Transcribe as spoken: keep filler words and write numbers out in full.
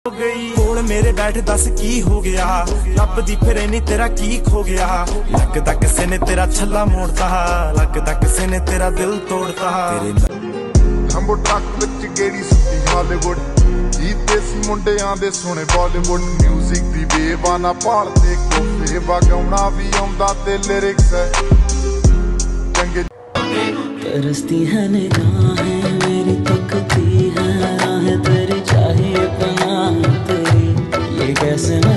हो गई कोल मेरे बैठ दस की हो गया लभदी फिरे नी तेरा की खो गया लगदा किसे ने तेरा छल्ला मोड़ता लगदा किसे ने तेरा दिल तोड़ता हम्बो ट्रक विच गेड़ी सुती हालीवुड जीते सी मुंडियां दे सोने बॉलीवुड म्यूजिक दी बेवाना भालदे कोफे वगाउणा भी आउंदा ते लिरिक्स है चंगे तरसती है निगाहें मेरी तकती है राह तेरी चाहिए पनाह तेरी ये कैसे